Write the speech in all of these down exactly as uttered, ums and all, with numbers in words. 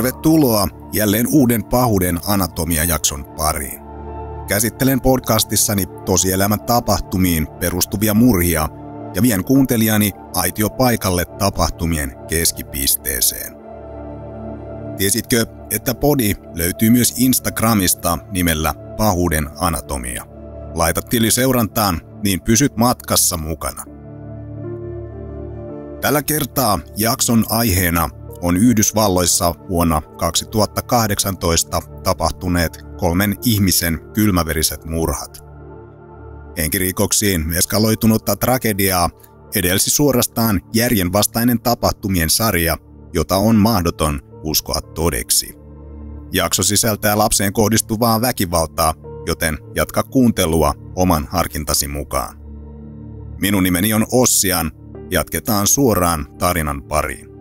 Tervetuloa jälleen uuden Pahuuden anatomia-jakson pariin. Käsittelen podcastissani tosielämän tapahtumiin perustuvia murhia ja vien kuuntelijani aitiopaikalle tapahtumien keskipisteeseen. Tiesitkö, että podi löytyy myös Instagramista nimellä Pahuuden anatomia? Laita tili seurantaan, niin pysyt matkassa mukana. Tällä kertaa jakson aiheena on Yhdysvalloissa vuonna kaksituhattakahdeksantoista tapahtuneet kolmen ihmisen kylmäveriset murhat. Henkirikoksiin eskaloitunutta tragediaa edelsi suorastaan järjenvastainen tapahtumien sarja, jota on mahdoton uskoa todeksi. Jakso sisältää lapseen kohdistuvaa väkivaltaa, joten jatka kuuntelua oman harkintasi mukaan. Minun nimeni on Ossian. Jatketaan suoraan tarinan pariin.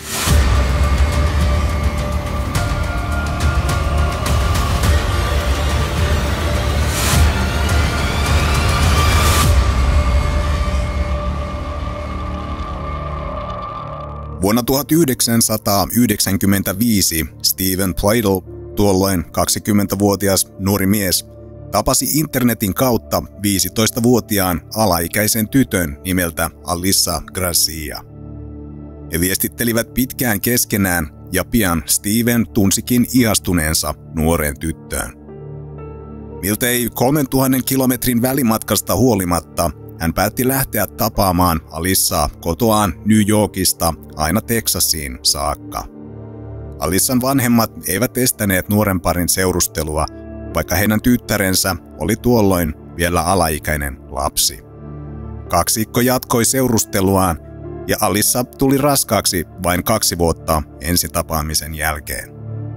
Vuonna tuhatyhdeksänsataayhdeksänkymmentäviisi Steven Pladl, tuolloin kaksikymmentävuotias nuori mies, tapasi internetin kautta viisitoistavuotiaan alaikäisen tytön nimeltä Alyssa Garcia. He viestittelivät pitkään keskenään ja pian Steven tunsikin ihastuneensa nuoreen tyttöön. Miltei kolmentuhannen kilometrin välimatkasta huolimatta hän päätti lähteä tapaamaan Alyssaa kotoaan New Yorkista aina Teksasiin saakka. Alyssan vanhemmat eivät estäneet nuoren parin seurustelua, vaikka heidän tyttärensä oli tuolloin vielä alaikäinen lapsi. Kaksikko jatkoi seurusteluaan ja Alyssa tuli raskaaksi vain kaksi vuotta ensitapaamisen jälkeen.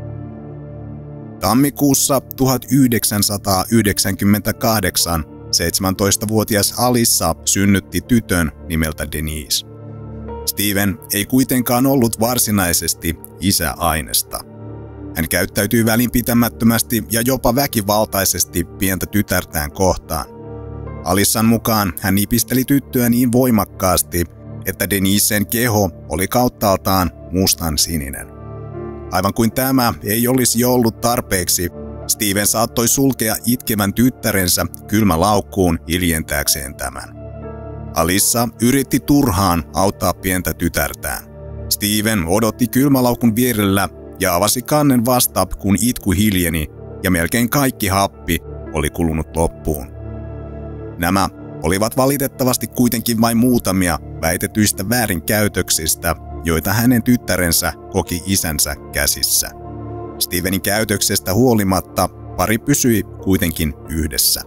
Tammikuussa tuhatyhdeksänsataayhdeksänkymmentäkahdeksan seitsemäntoistavuotias Alyssa synnytti tytön nimeltä Denise. Steven ei kuitenkaan ollut varsinaisesti isä Ainesta. Hän käyttäytyi välinpitämättömästi ja jopa väkivaltaisesti pientä tytärtään kohtaan. Alyssan mukaan hän nipisteli tyttöä niin voimakkaasti, että Denisen keho oli kauttaaltaan mustan sininen. Aivan kuin tämä ei olisi jo ollut tarpeeksi, Steven saattoi sulkea itkevän tyttärensä kylmälaukkuun hiljentääkseen tämän. Alyssa yritti turhaan auttaa pientä tytärtään. Steven odotti kylmälaukun vierellä ja avasi kannen vasta, kun itku hiljeni ja melkein kaikki happi oli kulunut loppuun. Nämä olivat valitettavasti kuitenkin vain muutamia väitetyistä väärinkäytöksistä, joita hänen tyttärensä koki isänsä käsissä. Stevenin käytöksestä huolimatta pari pysyi kuitenkin yhdessä.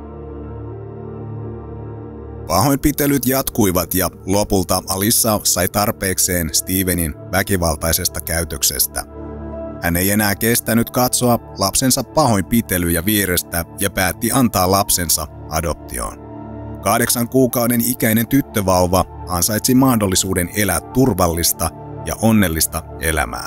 Pahoinpitelyt jatkuivat ja lopulta Alyssa sai tarpeekseen Stevenin väkivaltaisesta käytöksestä. Hän ei enää kestänyt katsoa lapsensa pahoinpitelyjä vierestä ja päätti antaa lapsensa adoptioon. Kahdeksan kuukauden ikäinen tyttövauva ansaitsi mahdollisuuden elää turvallista ja onnellista elämää.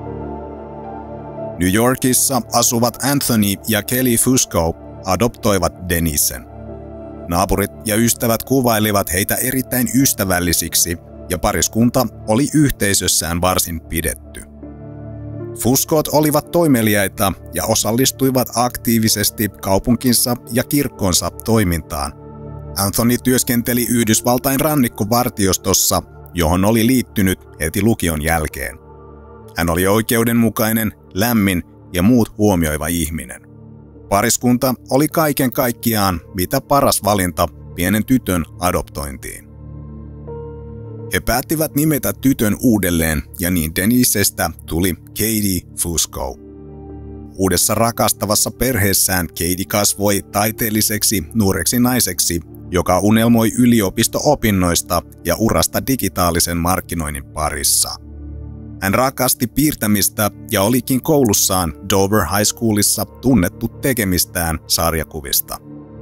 New Yorkissa asuvat Anthony ja Kelly Fusco adoptoivat Denisen. Naapurit ja ystävät kuvailivat heitä erittäin ystävällisiksi ja pariskunta oli yhteisössään varsin pidetty. Fuscot olivat toimeliaita ja osallistuivat aktiivisesti kaupunkinsa ja kirkkonsa toimintaan. Anthony työskenteli Yhdysvaltain rannikkovartiostossa, johon oli liittynyt heti lukion jälkeen. Hän oli oikeudenmukainen, lämmin ja muut huomioiva ihminen. Pariskunta oli kaiken kaikkiaan mitä paras valinta pienen tytön adoptointiin. He päättivät nimetä tytön uudelleen ja niin Denisestä tuli Katie Fusco. Uudessa rakastavassa perheessään Katie kasvoi taiteelliseksi nuoreksi naiseksi, joka unelmoi yliopisto-opinnoista ja urasta digitaalisen markkinoinnin parissa. Hän rakasti piirtämistä ja olikin koulussaan Dover High Schoolissa tunnettu tekemistään sarjakuvista.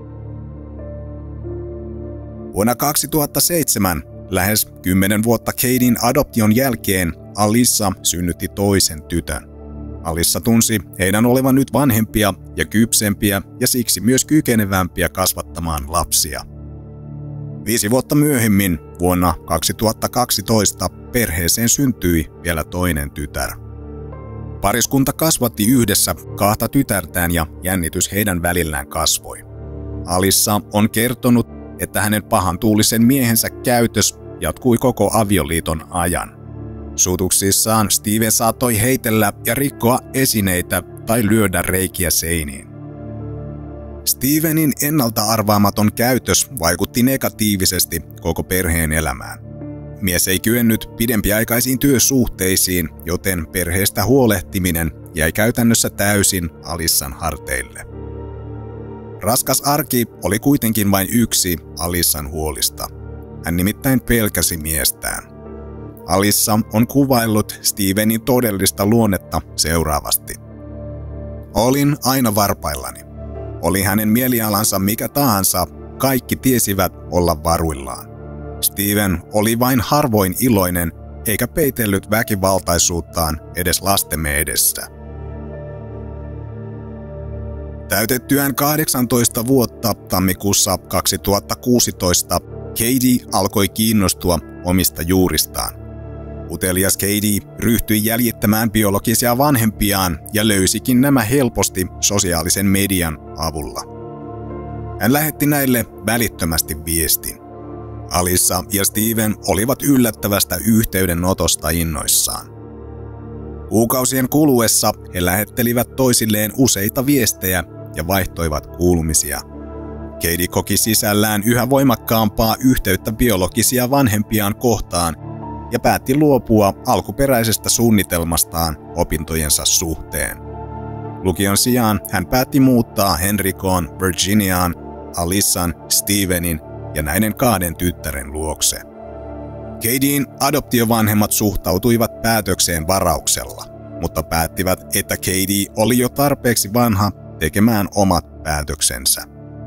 Vuonna kaksituhattaseitsemän, lähes kymmenen vuotta Katien adoption jälkeen, Alyssa synnytti toisen tytön. Alyssa tunsi heidän olevan nyt vanhempia ja kypsempiä ja siksi myös kykenevämpiä kasvattamaan lapsia. Viisi vuotta myöhemmin, vuonna kaksituhattakaksitoista, perheeseen syntyi vielä toinen tytär. Pariskunta kasvatti yhdessä kahta tytärtään ja jännitys heidän välillään kasvoi. Alissa on kertonut, että hänen pahantuulisen miehensä käytös jatkui koko avioliiton ajan. Suutuksissaan Steven saattoi heitellä ja rikkoa esineitä tai lyödä reikiä seiniin. Stevenin ennalta arvaamaton käytös vaikutti negatiivisesti koko perheen elämään. Mies ei kyennyt pidempiaikaisiin työsuhteisiin, joten perheestä huolehtiminen jäi käytännössä täysin Alissan harteille. Raskas arki oli kuitenkin vain yksi Alissan huolista. Hän nimittäin pelkäsi miestään. Alissa on kuvaillut Stevenin todellista luonnetta seuraavasti. Olin aina varpaillani. Oli hänen mielialansa mikä tahansa, kaikki tiesivät olla varuillaan. Steven oli vain harvoin iloinen, eikä peitellyt väkivaltaisuuttaan edes lastemme edessä. Täytettyään kahdeksantoista vuotta tammikuussa kaksituhattakuusitoista Katie alkoi kiinnostua omista juuristaan. Utelias Katie ryhtyi jäljittämään biologisia vanhempiaan ja löysikin nämä helposti sosiaalisen median avulla. Hän lähetti näille välittömästi viestin. Alissa ja Steven olivat yllättävästä yhteydenotosta innoissaan. Kuukausien kuluessa he lähettelivät toisilleen useita viestejä ja vaihtoivat kuulumisia. Katie koki sisällään yhä voimakkaampaa yhteyttä biologisia vanhempiaan kohtaan ja päätti luopua alkuperäisestä suunnitelmastaan opintojensa suhteen. Lukion sijaan hän päätti muuttaa Henricoon, Virginiaan, Alissan, Stevenin ja näiden kahden tyttären luokse. Katien adoptiovanhemmat suhtautuivat päätökseen varauksella, mutta päättivät, että Katie oli jo tarpeeksi vanha tekemään omat päätöksensä.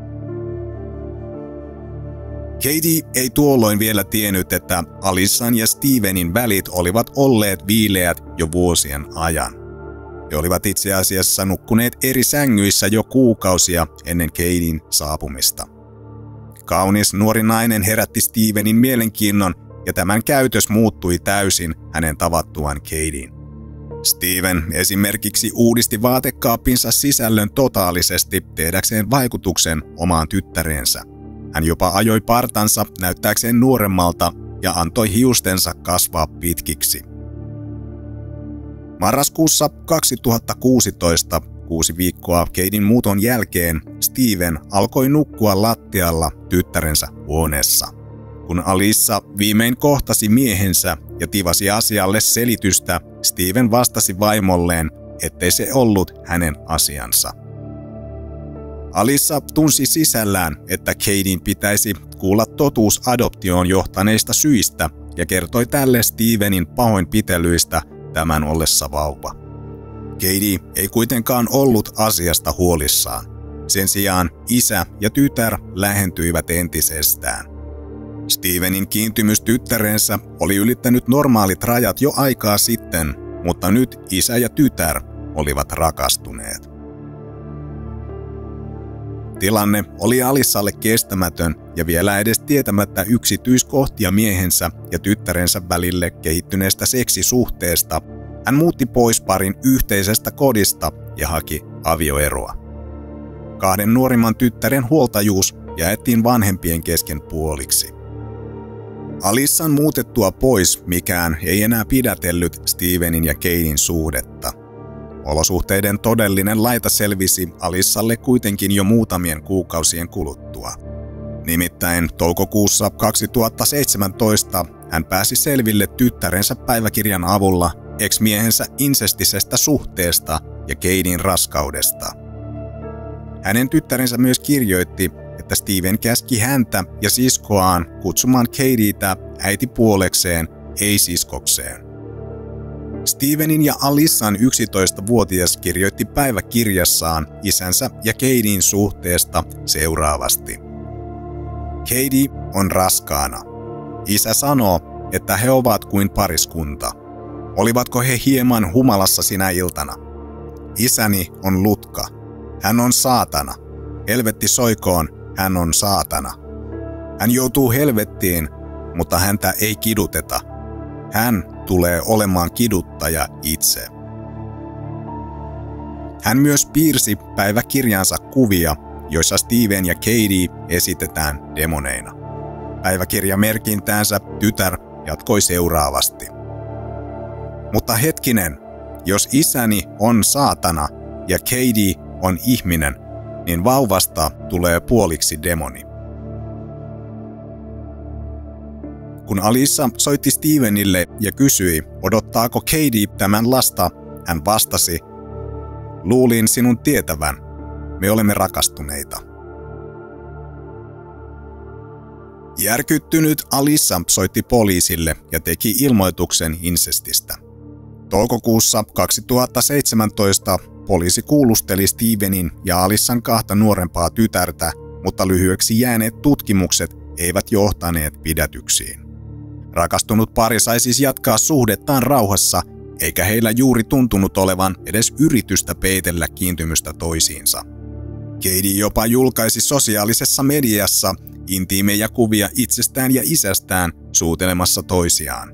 Katie ei tuolloin vielä tiennyt, että Alissan ja Stevenin välit olivat olleet viileät jo vuosien ajan. He olivat itse asiassa nukkuneet eri sängyissä jo kuukausia ennen Katien saapumista. Kaunis nuori nainen herätti Stevenin mielenkiinnon ja tämän käytös muuttui täysin hänen tavattuaan Katien. Steven esimerkiksi uudisti vaatekaapinsa sisällön totaalisesti tehdäkseen vaikutuksen omaan tyttäreensä. Hän jopa ajoi partansa näyttääkseen nuoremmalta ja antoi hiustensa kasvaa pitkiksi. Marraskuussa kaksituhattakuusitoista, kuusi viikkoa Katien muuton jälkeen, Steven alkoi nukkua lattialla tyttärensä huoneessa. Kun Alissa viimein kohtasi miehensä ja tivasi asialle selitystä, Steven vastasi vaimolleen, ettei se ollut hänen asiansa. Alissa tunsi sisällään, että Katien pitäisi kuulla totuus adoptioon johtaneista syistä ja kertoi tälle Stevenin pahoinpitelyistä tämän ollessa vauva. Katie ei kuitenkaan ollut asiasta huolissaan. Sen sijaan isä ja tytär lähentyivät entisestään. Stevenin kiintymys tyttärensä oli ylittänyt normaalit rajat jo aikaa sitten, mutta nyt isä ja tytär olivat rakastuneet. Tilanne oli Alissalle kestämätön ja vielä edes tietämättä yksityiskohtia miehensä ja tyttärensä välille kehittyneestä seksisuhteesta, hän muutti pois parin yhteisestä kodista ja haki avioeroa. Kahden nuorimman tyttären huoltajuus jaettiin vanhempien kesken puoliksi. Alissan muutettua pois mikään ei enää pidätellyt Stevenin ja Katien suhdetta. Olosuhteiden todellinen laita selvisi Alissalle kuitenkin jo muutamien kuukausien kuluttua. Nimittäin toukokuussa kaksituhattaseitsemäntoista hän pääsi selville tyttärensä päiväkirjan avulla ex-miehensä insestisestä suhteesta ja Katien raskaudesta. Hänen tyttärensä myös kirjoitti, että Steven käski häntä ja siskoaan kutsumaan Katietä äitipuolekseen, ei siskokseen. Stevenin ja Alissan yksitoistavuotias kirjoitti päiväkirjassaan isänsä ja Katien suhteesta seuraavasti. Katie on raskaana. Isä sanoo, että he ovat kuin pariskunta. Olivatko he hieman humalassa sinä iltana? Isäni on lutka. Hän on saatana. Helvetti soikoon, hän on saatana. Hän joutuu helvettiin, mutta häntä ei kiduteta. Hän tulee olemaan kiduttaja itse. Hän myös piirsi päiväkirjansa kuvia, joissa Steven ja Katie esitetään demoneina. Päiväkirjamerkintäänsä tytär jatkoi seuraavasti. Mutta hetkinen, jos isäni on saatana ja Katie on ihminen, niin vauvasta tulee puoliksi demoni. Kun Alyssa soitti Stevenille ja kysyi, odottaako Katie tämän lasta, hän vastasi, luulin sinun tietävän, me olemme rakastuneita. Järkyttynyt Alyssa soitti poliisille ja teki ilmoituksen insestistä. Toukokuussa kaksituhattaseitsemäntoista poliisi kuulusteli Stevenin ja Alyssan kahta nuorempaa tytärtä, mutta lyhyeksi jääneet tutkimukset eivät johtaneet pidätyksiin. Rakastunut pari sai siis jatkaa suhdettaan rauhassa, eikä heillä juuri tuntunut olevan edes yritystä peitellä kiintymystä toisiinsa. Katie jopa julkaisi sosiaalisessa mediassa intiimejä kuvia itsestään ja isästään suutelemassa toisiaan.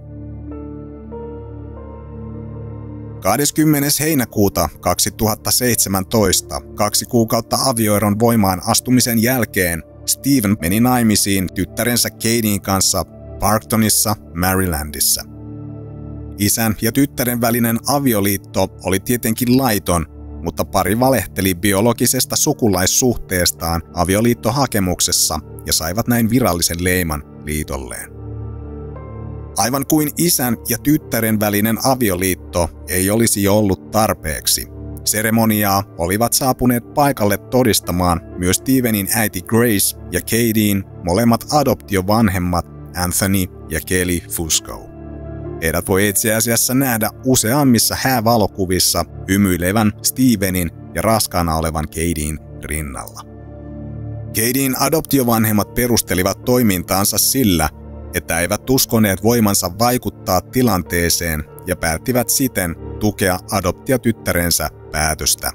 kahdeskymmenes heinäkuuta kaksituhattaseitsemäntoista, kaksi kuukautta avioeron voimaan astumisen jälkeen, Steven meni naimisiin tyttärensä Katien kanssa Parktonissa, Marylandissa. Isän ja tyttären välinen avioliitto oli tietenkin laiton, mutta pari valehteli biologisesta sukulaissuhteestaan avioliittohakemuksessa ja saivat näin virallisen leiman liitolleen. Aivan kuin isän ja tyttären välinen avioliitto ei olisi jo ollut tarpeeksi. Seremoniaa olivat saapuneet paikalle todistamaan myös Stevenin äiti Grace ja Katien molemmat adoptiovanhemmat Anthony ja Kelly Fusco. Heidät voi itse asiassa nähdä useammissa häävalokuvissa hymyilevän Stevenin ja raskaana olevan Katien rinnalla. Katien adoptiovanhemmat perustelivat toimintaansa sillä, että eivät uskoneet voimansa vaikuttaa tilanteeseen ja päättivät siten tukea adoptiotyttärensä päätöstä.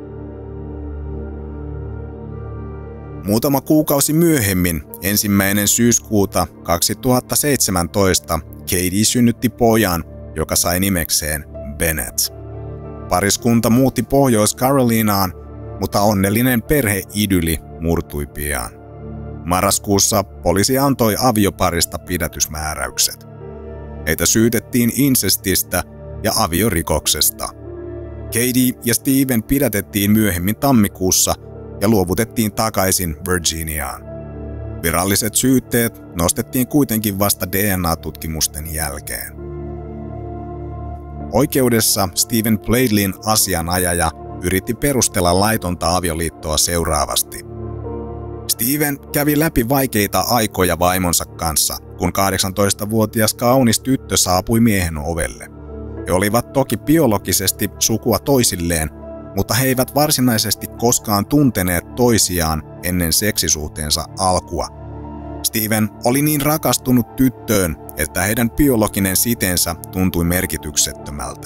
Muutama kuukausi myöhemmin, ensimmäinen syyskuuta kaksituhattaseitsemäntoista, Katie synnytti pojan, joka sai nimekseen Bennett. Pariskunta muutti Pohjois-Carolinaan, mutta onnellinen perheidyli murtui pian. Marraskuussa poliisi antoi avioparista pidätysmääräykset. Heitä syytettiin insestistä ja aviorikoksesta. Katie ja Steven pidätettiin myöhemmin tammikuussa ja luovutettiin takaisin Virginiaan. Viralliset syytteet nostettiin kuitenkin vasta D N A-tutkimusten jälkeen. Oikeudessa Stephen Bladeleyn asianajaja yritti perustella laitonta avioliittoa seuraavasti. Steven kävi läpi vaikeita aikoja vaimonsa kanssa, kun kahdeksantoistavuotias kaunis tyttö saapui miehen ovelle. He olivat toki biologisesti sukua toisilleen, mutta he eivät varsinaisesti koskaan tunteneet toisiaan ennen seksisuhteensa alkua. Steven oli niin rakastunut tyttöön, että heidän biologinen siteensä tuntui merkityksettömältä.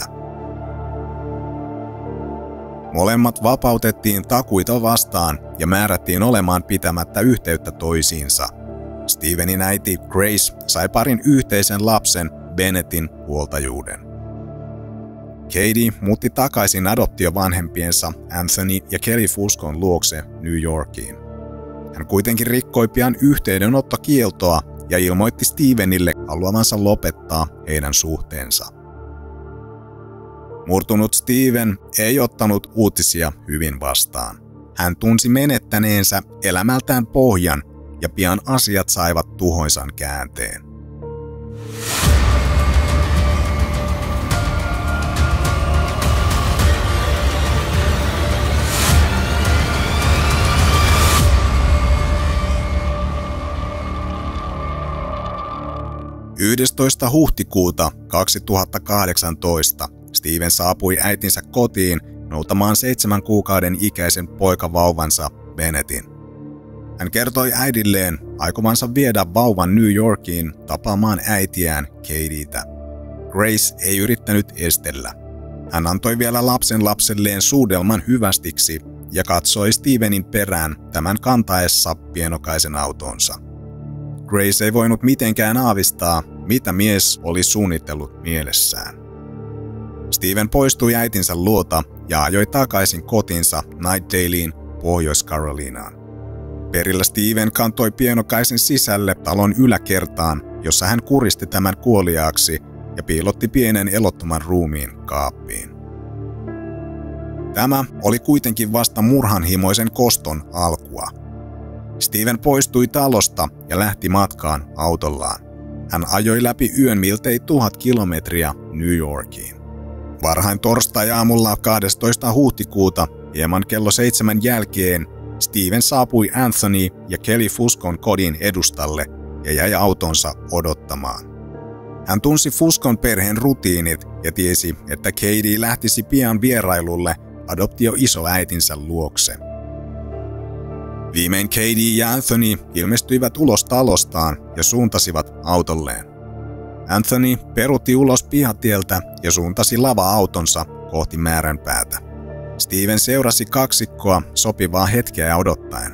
Molemmat vapautettiin takuita vastaan ja määrättiin olemaan pitämättä yhteyttä toisiinsa. Stevenin äiti Grace sai parin yhteisen lapsen, Bennettin, huoltajuuden. Katie muutti takaisin adoptiovanhempiensa Anthony ja Kelly Fuscon luokse New Yorkiin. Hän kuitenkin rikkoi pian yhteydenottokieltoa ja ilmoitti Stevenille haluamansa lopettaa heidän suhteensa. Murtunut Steven ei ottanut uutisia hyvin vastaan. Hän tunsi menettäneensä elämältään pohjan ja pian asiat saivat tuhoisan käänteen. yhdestoista huhtikuuta kaksituhattakahdeksantoista Steven saapui äitinsä kotiin noutamaan seitsemän kuukauden ikäisen poikavauvansa Bennettin. Hän kertoi äidilleen aikovansa viedä vauvan New Yorkiin tapaamaan äitiään Katietä. Grace ei yrittänyt estellä. Hän antoi vielä lapsen lapselleen suudelman hyvästiksi ja katsoi Stevenin perään tämän kantaessa pienokaisen autonsa. Grace ei voinut mitenkään aavistaa, mitä mies oli suunnitellut mielessään. Steven poistui äitinsä luota ja ajoi takaisin kotinsa Nightdaleen, Pohjois-Carolinaan. Perillä Steven kantoi pienokaisen sisälle talon yläkertaan, jossa hän kuristi tämän kuoliaaksi ja piilotti pienen elottoman ruumiin kaappiin. Tämä oli kuitenkin vasta murhanhimoisen koston alkua. Steven poistui talosta ja lähti matkaan autollaan. Hän ajoi läpi yön miltei tuhat kilometriä New Yorkiin. Varhain torstai-aamulla kahdestoista huhtikuuta hieman kello seitsemän jälkeen Steven saapui Anthony ja Kelly Fuscon kodin edustalle ja jäi autonsa odottamaan. Hän tunsi Fuscon perheen rutiinit ja tiesi, että Katie lähtisi pian vierailulle adoptioisoäitinsä luokse. Viimein Katie ja Anthony ilmestyivät ulos talostaan ja suuntasivat autolleen. Anthony peruutti ulos pihatieltä ja suuntasi lava-autonsa kohti määränpäätä. Steven seurasi kaksikkoa sopivaa hetkeä odottaen.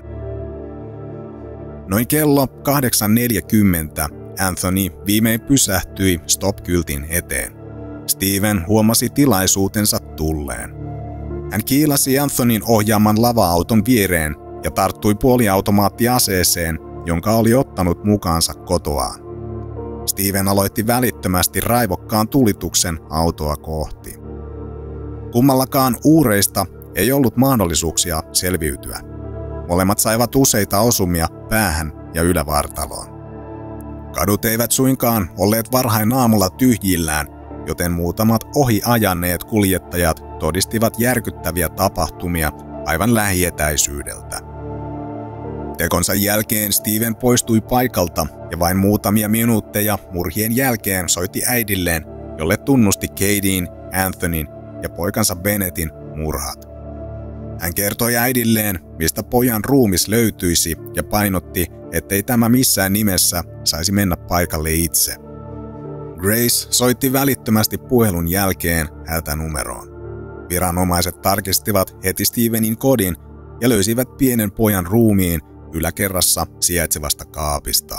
Noin kello kahdeksan neljäkymmentä Anthony viimein pysähtyi stop-kyltin eteen. Steven huomasi tilaisuutensa tulleen. Hän kiilasi Anthonyn ohjaaman lava-auton viereen ja tarttui puoliautomaattiaseeseen, jonka oli ottanut mukaansa kotoaan. Steven aloitti välittömästi raivokkaan tulituksen autoa kohti. Kummallakaan uureista ei ollut mahdollisuuksia selviytyä. Molemmat saivat useita osumia päähän ja ylävartaloon. Kadut eivät suinkaan olleet varhain aamulla tyhjillään, joten muutamat ohi ajaneet kuljettajat todistivat järkyttäviä tapahtumia aivan lähietäisyydeltä. Tekonsa jälkeen Steven poistui paikalta ja vain muutamia minuutteja murhien jälkeen soitti äidilleen, jolle tunnusti Katien, Anthonyn ja poikansa Bennettin murhat. Hän kertoi äidilleen, mistä pojan ruumis löytyisi ja painotti, ettei tämä missään nimessä saisi mennä paikalle itse. Grace soitti välittömästi puhelun jälkeen hätänumeroon. Viranomaiset tarkistivat heti Stevenin kodin ja löysivät pienen pojan ruumiin yläkerrassa sijaitsevasta kaapista.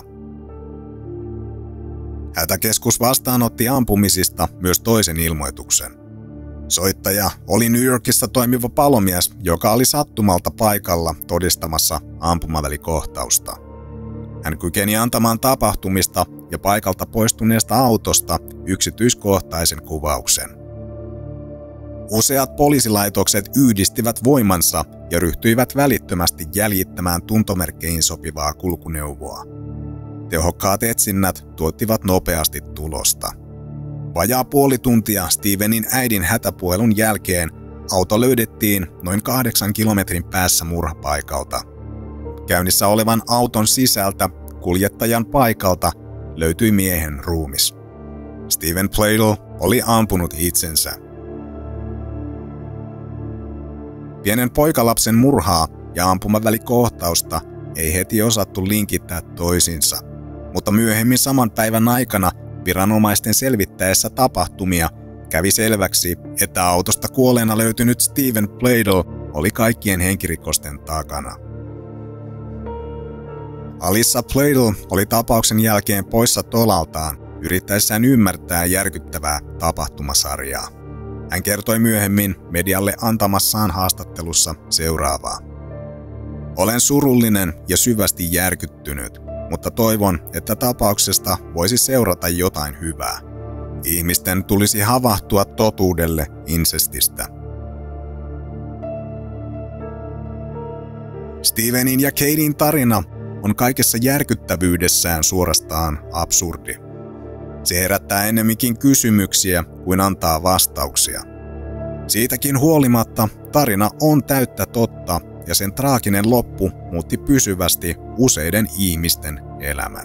Hätäkeskus vastaanotti ampumisista myös toisen ilmoituksen. Soittaja oli New Yorkissa toimiva palomies, joka oli sattumalta paikalla todistamassa ampumavälikohtausta. Hän kykeni antamaan tapahtumista ja paikalta poistuneesta autosta yksityiskohtaisen kuvauksen. Useat poliisilaitokset yhdistivät voimansa ja ryhtyivät välittömästi jäljittämään tuntomerkkeihin sopivaa kulkuneuvoa. Tehokkaat etsinnät tuottivat nopeasti tulosta. Vajaa puoli tuntia Stevenin äidin hätäpuhelun jälkeen auto löydettiin noin kahdeksan kilometrin päässä murhapaikalta. Käynnissä olevan auton sisältä kuljettajan paikalta löytyi miehen ruumis. Steven Pladle oli ampunut itsensä. Pienen poikalapsen murhaa ja ampumavälikohtausta ei heti osattu linkittää toisiinsa, mutta myöhemmin saman päivän aikana viranomaisten selvittäessä tapahtumia kävi selväksi, että autosta kuolleena löytynyt Steven Pladle oli kaikkien henkirikosten takana. Alyssa Pladle oli tapauksen jälkeen poissa tolaltaan yrittäessään ymmärtää järkyttävää tapahtumasarjaa. Hän kertoi myöhemmin medialle antamassaan haastattelussa seuraavaa. Olen surullinen ja syvästi järkyttynyt, mutta toivon, että tapauksesta voisi seurata jotain hyvää. Ihmisten tulisi havahtua totuudelle insestistä. Stevenin ja Katien tarina on kaikessa järkyttävyydessään suorastaan absurdi. Se herättää ennemminkin kysymyksiä kuin antaa vastauksia. Siitäkin huolimatta tarina on täyttä totta ja sen traaginen loppu muutti pysyvästi useiden ihmisten elämän.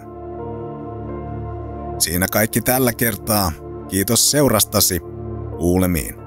Siinä kaikki tällä kertaa. Kiitos seurastasi. Kuulemiin.